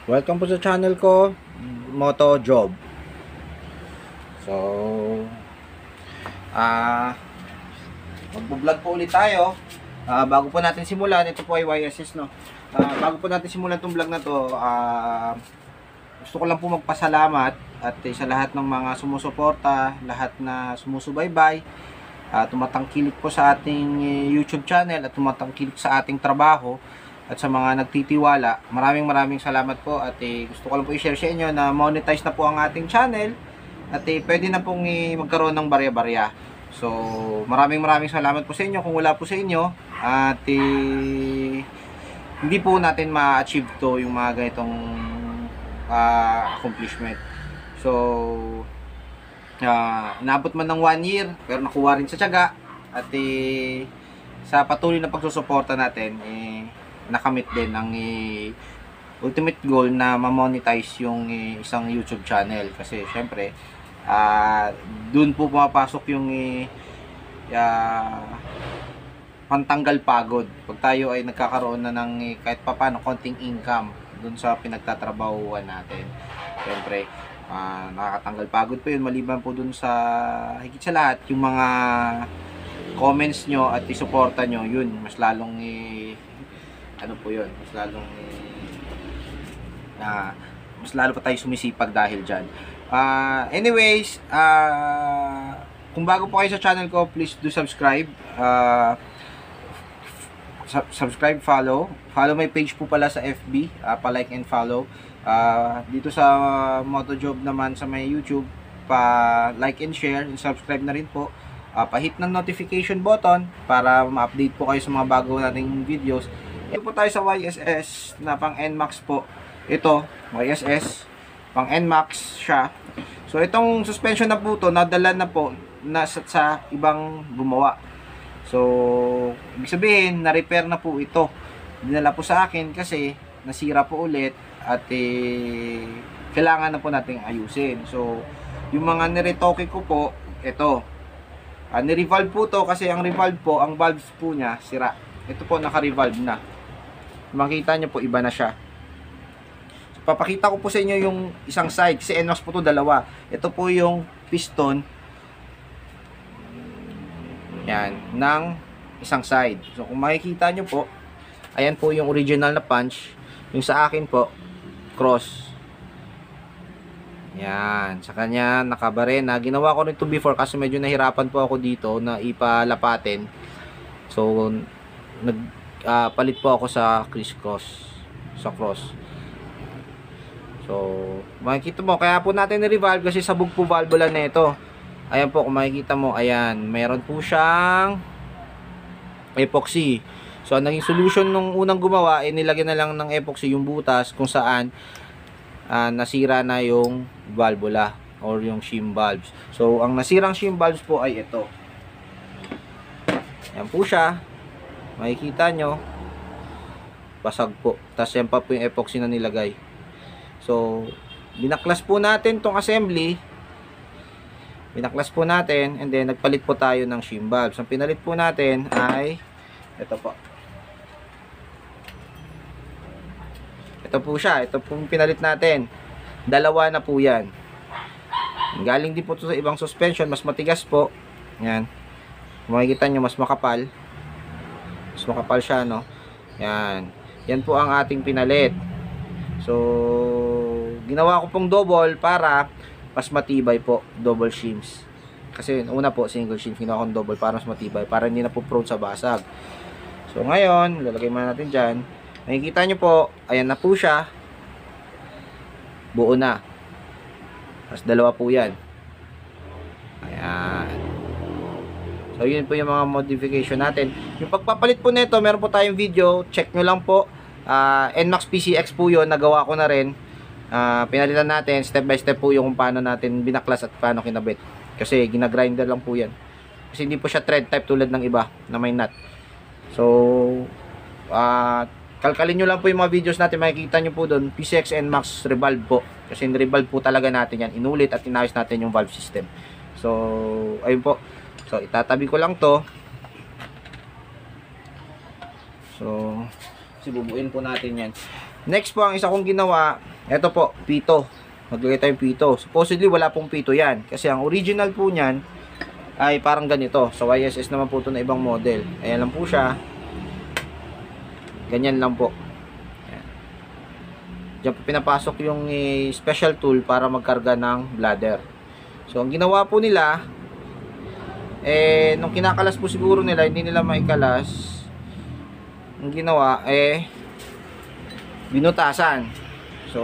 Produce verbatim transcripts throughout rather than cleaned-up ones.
Welcome po sa channel ko, Moto Job. So, ah, uh, magbo-vlog po ulit tayo. Uh, bago po natin simulan, ito po ay Y S S, no. Uh, bago po natin simulan itong vlog na to, uh, gusto ko lang po magpasalamat at eh, sa lahat ng mga sumusuporta, lahat na sumusubaybay, uh, tumatangkilik po sa ating uh, YouTube channel at tumatangkilik sa ating trabaho. At sa mga nagtitiwala, maraming maraming salamat po. At eh, gusto ko lang po i-share sa inyo na monetize na po ang ating channel. At eh, pwede na pong eh, magkaroon ng barya-barya. So, maraming maraming salamat po sa inyo. Kung wala po sa inyo, at eh, hindi po natin ma-achieve to yung mga ganitong uh, accomplishment. So, uh, inabot man ng one year, pero nakuha rin sa tiyaga. At eh, sa patuloy na pagsusuporta natin, eh, nakamit din ang eh, ultimate goal na ma-monetize yung eh, isang YouTube channel. Kasi syempre uh, dun po pumapasok yung eh, uh, pantanggal pagod pag tayo ay nagkakaroon na ng eh, kahit papano konting income dun sa pinagtatrabahuan natin. Syempre uh, nakakatanggal pagod po yun, maliban po dun sa higit sa lahat yung mga comments nyo at isuporta nyo, yun mas lalong eh, ano po yun, mas lalong na uh, mas lalo pa tayo sumisipag dahil dyan. Uh, anyways, uh, kung bago po kayo sa channel ko, please do subscribe. Uh, su- subscribe, follow. Follow my page po pala sa F B, uh, pa-like and follow. Uh, dito sa uh, Motojob naman sa may YouTube, pa-like and share and subscribe na rin po. Uh, pa-hit ng notification button para ma-update po kayo sa mga bago nating videos. Ito po tayo sa Y S S na pang N MAX po. Ito, Y S S, pang N MAX siya. So, itong suspension na po to, nadala na po nasa sa ibang gumawa. So, ibig sabihin, na-repair na po ito. Dinala po sa akin kasi nasira po ulit at eh, kailangan na po nating ayusin. So, yung mga niretoke ko po, ito. Uh, ni-revolve po to kasi ang revolve po, ang valves po niya, sira. Ito po, naka-revolve na. Makita nyo po, iba na siya. So, papakita ko po sa inyo yung isang side. Kasi N MAX po to, dalawa. Ito po yung piston. Yan, ng isang side. So, kung makikita nyo po, ayan po yung original na punch. Yung sa akin po, cross. Yan, sa kanya nakabarena. Ginawa ko nito before kasi medyo nahirapan po ako dito na ipalapatin. So, nag Uh, palit po ako sa crisscross sa cross. So makikita mo, kaya po natin ni-revolve kasi sabog po valvula na ito. Ayan po, kung makikita mo, ayan, mayroon po siyang epoxy. So ang naging solution nung unang gumawa ay eh, nilagyan na lang ng epoxy yung butas kung saan uh, nasira na yung valvula or yung shim valves. So ang nasirang shim valves po ay ito. Ayan po siya. Makikita nyo, basag po. Tapos yan pa po yung epoxy na nilagay. So, binaklas po natin tong assembly. Binaklas po natin, and then nagpalit po tayo ng shim valves. Ang pinalit po natin ay ito po. Ito po siya. Ito po yung pinalit natin. Dalawa na po yan. Galing din po ito sa ibang suspension. Mas matigas po. Yan. Makikita nyo, mas makapal. Mas makapal siya, no? Yan. Yan po ang ating pinalit. So, ginawa ko pong double para mas matibay po. Double shims. Kasi una po, single shims. Ginawa kong double para mas matibay. Para hindi na po prone sa basag. So, ngayon, lalagay muna natin dyan. Nakikita nyo po, ayan na po siya. Buo na. Mas dalawa po yan. Ayan. So, yun po yung mga modification natin. Yung pagpapalit po nito, meron po tayong video. Check nyo lang po. Uh, N MAX P C X po yun. Nagawa ko na rin. Uh, pinalitan natin. Step by step po yung kung paano natin binaklas at paano kinabit. Kasi ginagrinder lang po yan. Kasi hindi po siya thread type tulad ng iba na may nut. So, uh, kalkalin nyo lang po yung mga videos natin. Makikita nyo po doon. P C X N MAX revolve po. Kasi revolve po talaga natin yan. Inulit at inayos natin yung valve system. So, ayun po. So, itatabi ko lang to. So, kasi bubuin po natin yan. Next po, ang isa kong ginawa, Ito po, pito. Maglagay tayong pito. Supposedly, wala pong pito yan. Kasi ang original po niyan ay parang ganito. Sa Y S S naman po ito na ibang model. Ayan lang po siya. Ganyan lang po. Ayan. Diyan po pinapasok yung eh, special tool para magkarga ng bladder. So, ang ginawa po nila, eh, nung kinakalas po siguro nila, hindi nila maikalas. Ang ginawa, eh, binutasan. So,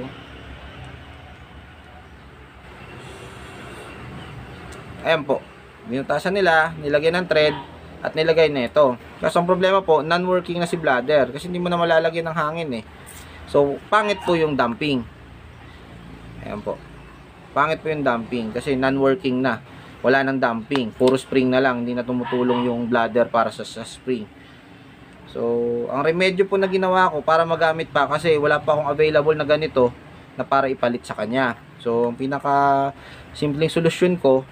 ayan po. Binutasan nila, nilagay ng thread, at nilagay na ito. Kasi ang problema po, non-working na si bladder. Kasi hindi mo na malalagyan ng hangin eh. So, pangit po yung damping. Ayan po. Pangit po yung damping. Kasi non-working na. Wala nang damping. Puro spring na lang. Hindi na tumutulong yung bladder para sa, sa spring. So, ang remedyo po na ginawa ko para magamit pa. Kasi wala pa akong available na ganito na para ipalit sa kanya. So, ang pinaka simpleng solusyon ko,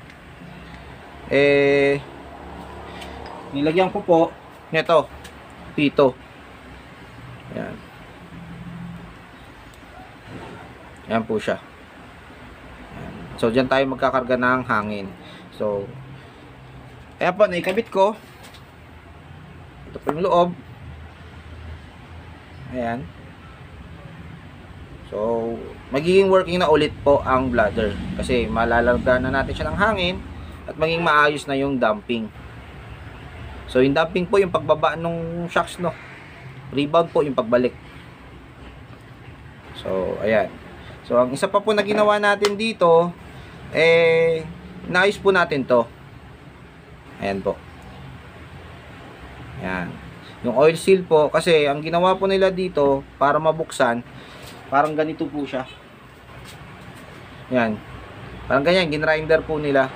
eh, nilagyan ko po nito, pito. Ayan. Ayan po siya. Ayan. So, dyan tayo magkakarga ng hangin. So, ayan po, naikabit ko. Ito po yung loob. Ayan. So, magiging working na ulit po ang bladder. Kasi malalagyan na natin siya ng hangin at maging maayos na yung damping. So, yung damping po, yung pagbaba ng shocks, no? Rebound po yung pagbalik. So, ayan. So, ang isa pa po na ginawa natin dito, eh, naayos po natin to. Ayan po. Ayan. Yung oil seal po, kasi ang ginawa po nila dito, para mabuksan, parang ganito po siya. Ayan. Parang ganyan, ginrinder po nila.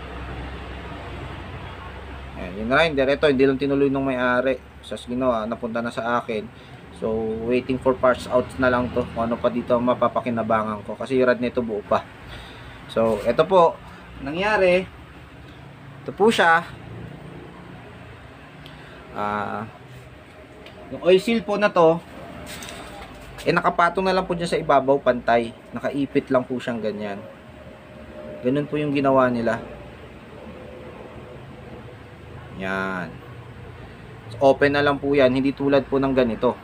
Ayan, yung grinder, ito hindi lang tinuloy ng may-ari. Sa ginawa, napunta na sa akin. So, waiting for parts out na lang to. Kung ano pa dito mapapakinabangan ko. Kasi yung rad nito buo pa. So, ito po, nangyari. Ito po siya. Ah, yung oil seal po na to, eh nakapatong na lang po dyan sa ibabaw, pantay. Nakaipit lang po siyang ganyan. Ganun po yung ginawa nila. Yan. So, open na lang po yan. Hindi tulad po ng ganito.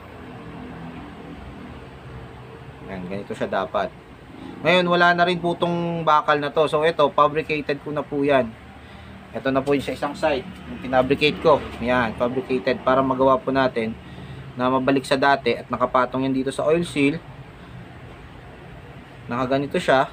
Yan. Ganito siya dapat. Ngayon, wala na rin po itong bakal na to. So, ito, fabricated ko na po yan. Ito na po yung sa isang side. Yung pinabricate ko. Yan. Fabricated. Para magawa po natin na mabalik sa dati. At nakapatong yan dito sa oil seal. Nakaganito siya.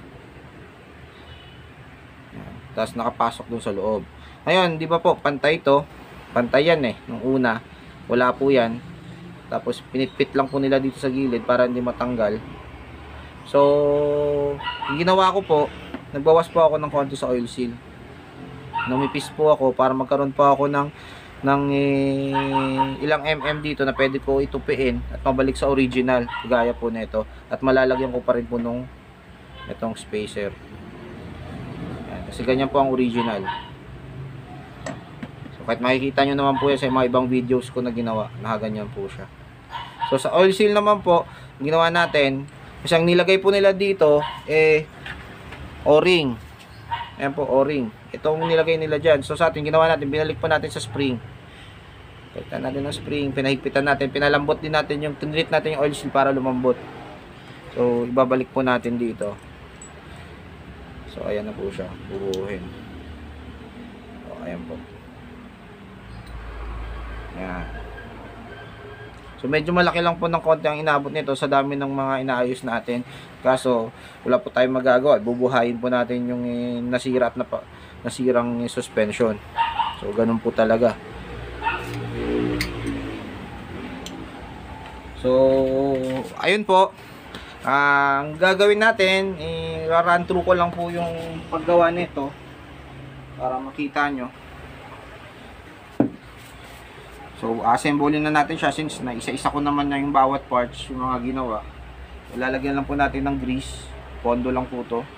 Yan. Tapos nakapasok dun sa loob. Ngayon, di ba po, pantay to. Pantay yan eh, nung una. Wala po yan. Tapos, pinitpit lang po nila dito sa gilid para hindi matanggal. So, yung ginawa ko po, nagbawas po ako ng konti sa oil seal. Numipis po ako para magkaroon po ako ng, ng eh, ilang mm dito na pwede ko itupiin at mabalik sa original. Gaya po nito. At malalagyan ko pa rin po nung itong spacer. Yan, kasi ganyan po ang original. Kahit makikita nyo naman po yan sa mga ibang videos ko na ginawa, nakaganyan po siya. So sa oil seal naman po, ginawa natin, kasi ang nilagay po nila dito, eh, o-ring. Ayan po, o-ring. Itong nilagay nila dyan. So sa atin, ginawa natin, binalik po natin sa spring. Palitan natin ng spring, pinahigpitan natin, pinalambot din natin yung, tinrit natin yung oil seal para lumambot. So, ibabalik po natin dito. So, ayan na po siya, bubuhin. So, ayan po. Yan. So medyo malaki lang po ng konti ang inabot nito sa dami ng mga inaayos natin. Kaso wala po tayong magagawa. Bubuhayin po natin yung eh, nasira at napa, nasirang eh, suspension. So ganun po talaga. So ayun po. Uh, ang gagawin natin, i-run through ko lang po yung paggawa nito para makita nyo. So, assemblein na natin siya since na isa-isa ko naman na yung bawat parts, yung mga ginawa. Lalagyan lang po natin ng grease. Pondo lang po to.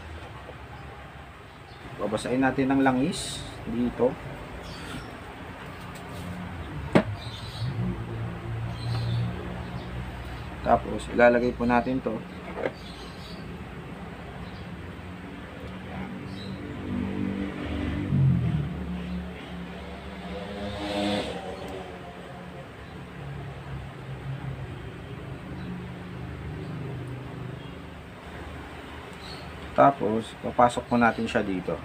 Babasahin natin ng langis dito. Tapos ilalagay po natin to. Tapos, papasok po natin siya dito.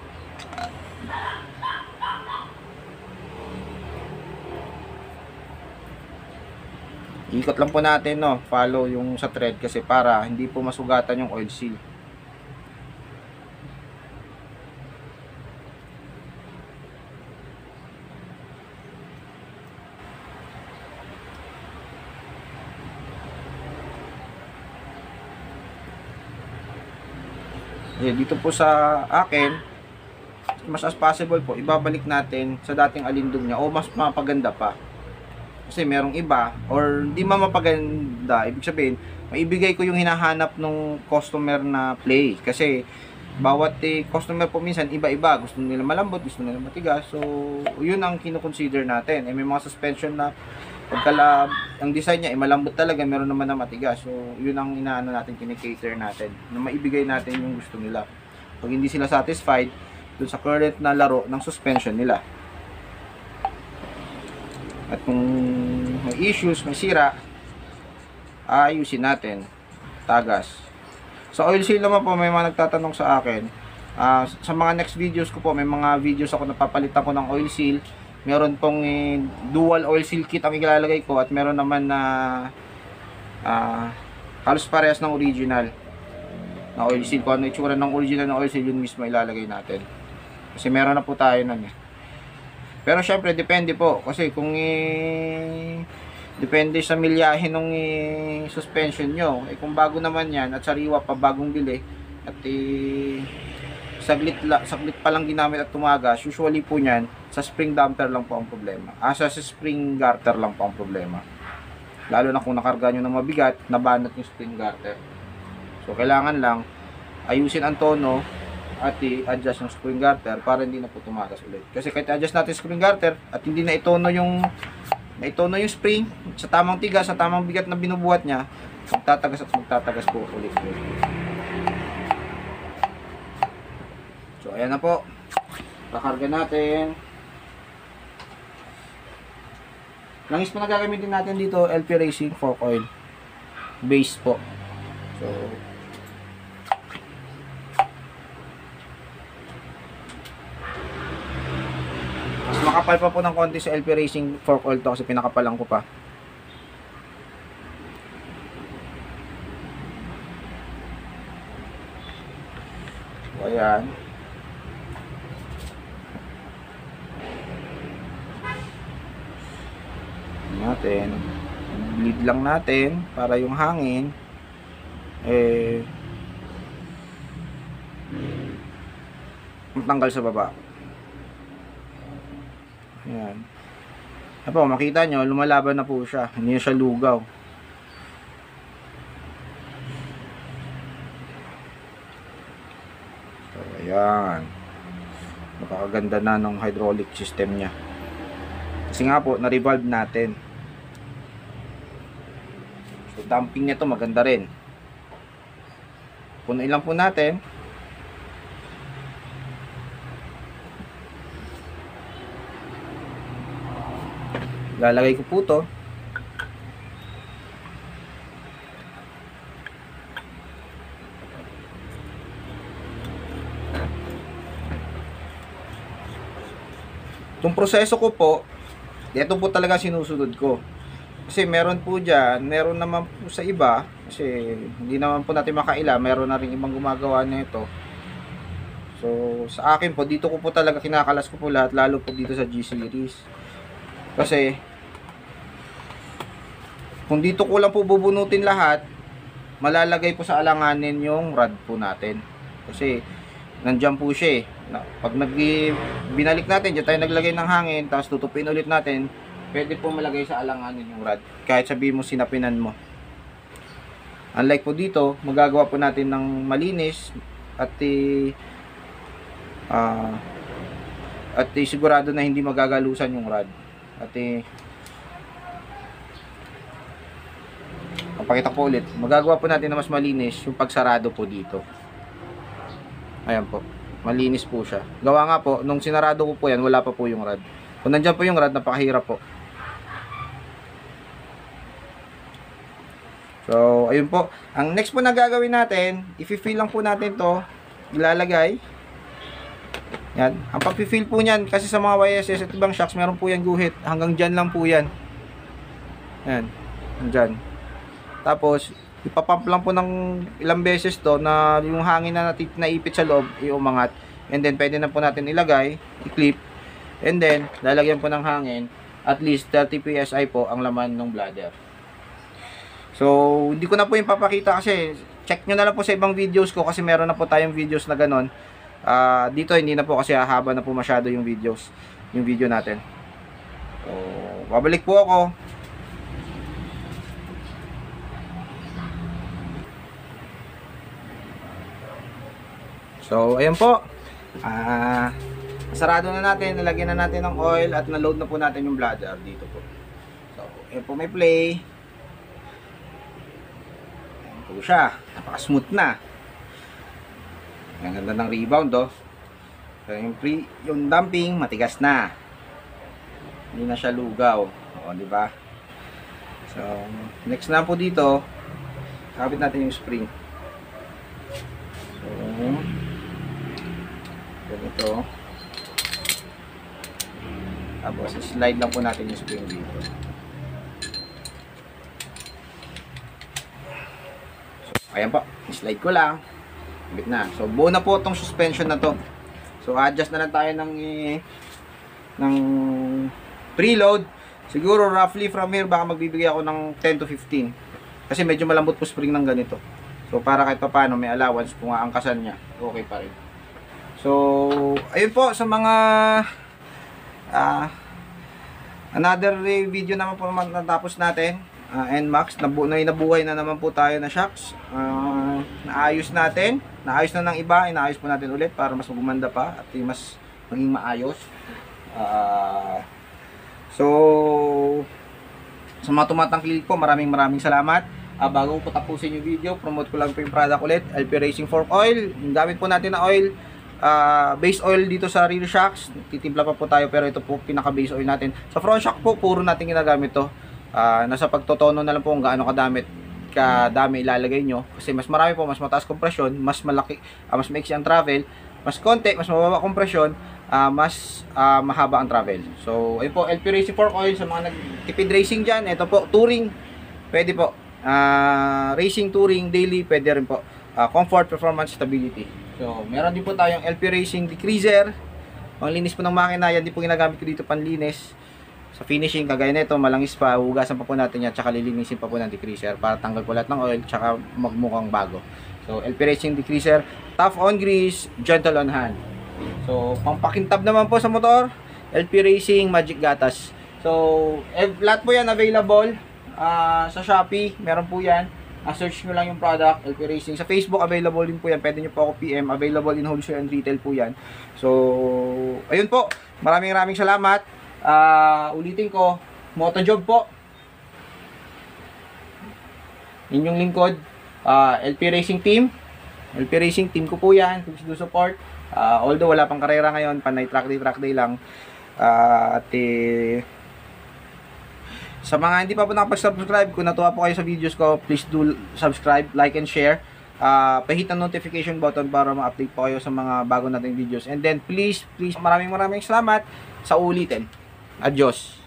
Ikot lang po natin, no, follow yung sa thread kasi para hindi po masugatan yung oil seal. Eh, dito po sa akin, mas as possible po, ibabalik natin sa dating alindog niya o mas mapaganda pa. Kasi merong iba, or hindi man mapaganda, ibig sabihin, maibigay ko yung hinahanap ng customer na play. Kasi, bawat eh, customer po minsan, iba-iba. Gusto nila malambot, gusto nila matigas. So, yun ang kinoconsider natin. Eh, may mga suspension na pagkalab, ang design niya, eh, malambot talaga, meron naman na matigas. So, yun ang inaano natin, kinikater natin, na maibigay natin yung gusto nila. Pag hindi sila satisfied, dun sa current na laro ng suspension nila. At kung may issues, may sira, ayusin natin. Tagas. Sa oil seal naman po, may mga nagtatanong sa akin. Uh, sa mga next videos ko po, may mga videos ako napapalitan ko ng oil seal. Meron pong eh, dual oil seal kit ang ilalagay ko. At meron naman na uh, halos parehas ng original na oil seal. Kung ano itsura ng original na oil seal, yun mismo ilalagay natin. Kasi meron na po tayo nun eh. Pero syempre depende po kasi kung eh, depende sa milyahe ng eh, suspension nyo. Eh kung bago naman yan at sariwa pa bagong bili at eh, saglit, la, saglit pa lang ginamit at tumagas, usually po yan sa spring damper lang po ang problema. Ah, sa spring garter lang po ang problema. Lalo na kung nakarga nyo ng mabigat, nabanat yung spring garter. So kailangan lang ayusin ang tono at i-adjust yung spring garter para hindi na po tumagas ulit. Kasi kahit adjust natin spring garter at hindi na itono yung na itono yung spring sa tamang tigas, sa tamang bigat na binubuhat niya, magtatagas at magtatagas po ulit. So ayan na po. Kakarga natin. Langis po na gagamitin natin dito, L P Racing fork oil. Base po. So makapal pa po ng konti sa L P Racing fork oil to kasi pinakapalan ko pa. So, ayan. Natin. Bleed lang natin para yung hangin eh matanggal sa baba. Ayan. Apo, makita nyo, lumalaban na po siya. Hindi na siya lugaw. So, ayan. Napakaganda na ng hydraulic system niya. Kasi nga po, na-revolve natin. So, damping niya to maganda rin. Punuin lang po natin. Lalagay ko po to. Itong proseso ko po, ito po talaga sinusunod ko. Kasi meron po dyan, meron naman po sa iba, kasi hindi naman po natin makaila, meron na rin ibang gumagawa nito. So, sa akin po, dito ko po talaga kinakalas ko po lahat, lalo po dito sa G-Series. Kasi, kung dito ko lang po bubunutin lahat, malalagay po sa alanganin yung rod po natin. Kasi, nandyan po siya eh. Pag nag binalik natin, dyan tayo naglagay ng hangin, tapos tutupin ulit natin, pwede po malagay sa alanganin yung rod. Kahit sabihin mo sinapinan mo. Unlike po dito, magagawa po natin ng malinis at i uh, at i sigurado na hindi magagalusan yung rod. At i ang pakita ko ulit. Magagawa po natin na mas malinis yung pagsarado po dito. Ayan po. Malinis po siya. Gawa nga po, nung sinarado ko po yan, wala pa po yung rod. Kung nandyan po yung rod, napakahirap po. So, ayun po. Ang next po na gagawin natin, i-fill lang po natin to. Ilalagay. Yan. Ang pag-fill po niyan, kasi sa mga Y S S at ibang shocks, meron po yan guhit. Hanggang dyan lang po yan. Yan. Dyan. Tapos, ipapump lang po ng ilang beses to na yung hangin na natit naipit sa loob iumangat, and then pwede na po natin ilagay, i-clip, and then lalagyan po ng hangin at least thirty P S I po ang laman ng bladder. So hindi ko na po yung papakita kasi check nyo na lang po sa ibang videos ko kasi meron na po tayong videos na ganon. Uh, dito hindi na po kasi hahaba na po masyado yung videos, yung video natin. So babalik po ako. So, ayan po. Ah, sarado na natin, nalagyan na natin ng oil at na-load na po natin yung bladder dito po. So, ayan po may play. Ayan po siya. Napaka-smooth na. Ang ganda ng rebound, oh. So, yung, pre, yung dumping, matigas na. Hindi na siya lugaw. O, di ba? So, next na po dito, kapit natin yung spring. So, ganito. Tapos slide lang po natin yung spring dito. So, ayan po, slide ko lang. Bit na. So buo na po itong suspension na to. So adjust na lang tayo ng eh, ng preload. Siguro roughly from here baka magbibigay ako ng ten to fifteen. Kasi medyo malambot po spring ng ganito. So para kahit pa paano may allowance kung aangkasan niya, okay pa rin. So, ayun po sa mga uh, another video naman po natapos natin. Uh, N MAX, nabu na inabuhay na naman po tayo na shocks. Uh, naayos natin, naayos na ng iba, inaayos po natin ulit para mas magumanda pa at mas maging maayos. Uh, so, sa mga tumatangkilik po, maraming maraming salamat. Uh, bago po tapusin yung video, promote ko lang po yung product ulit, L P Racing Fork Oil. Yung gamit po natin na oil, Uh, base oil dito sa rear shocks, titimpla pa po tayo pero ito po pinaka base oil natin. Sa front shock po, puro natin ginagamit to. Uh, nasa pagtotono na lang po kung gaano kadamit kadami ilalagay nyo. Kasi mas marami po, mas mataas compression, mas malaki, uh, mas maiksi ang travel, mas konti, mas mababa compression, uh, mas uh, mahaba ang travel. So, ayun po, L P Racing Fork Oil sa mga nagtipid racing dyan. Ito po, touring, pwede po. Uh, racing, touring, daily, pwede rin po. Uh, comfort, performance, stability. So, meron din po tayong L P Racing Decreaser. Ang linis po ng makina, yan din po ginagamit ko dito panlinis. Sa finishing, kagaya nito, malangis pa, hugasan pa po natin yan, tsaka lilinisin pa po ng decreaser para tanggal po lahat ng oil, tsaka magmukhang bago. So, L P Racing Decreaser, tough on grease, gentle on hand. So, pampakintab naman po sa motor, L P Racing Magic Gatas. So, eh, lahat po yan available uh, sa Shopee, meron po yan. Uh, search nyo lang yung product, L P Racing. Sa Facebook, available din po yan. Pwede nyo po ako P M. Available in wholesale and retail po yan. So, ayun po. Maraming maraming salamat. Uh, ulitin ko, Motojob po. Inyong lingkod. Uh, L P Racing Team. L P Racing Team ko po yan. Please do support. Uh, although wala pang karera ngayon, panay track day, track day lang. Uh, at eh, sa mga hindi pa po nakapag-subscribe, kung natuwa po kayo sa videos ko, please do subscribe, like, and share. Uh, pahit ang notification button para ma-update po kayo sa mga bago nating videos. And then, please, please, maraming maraming salamat sa ulitin. Adios!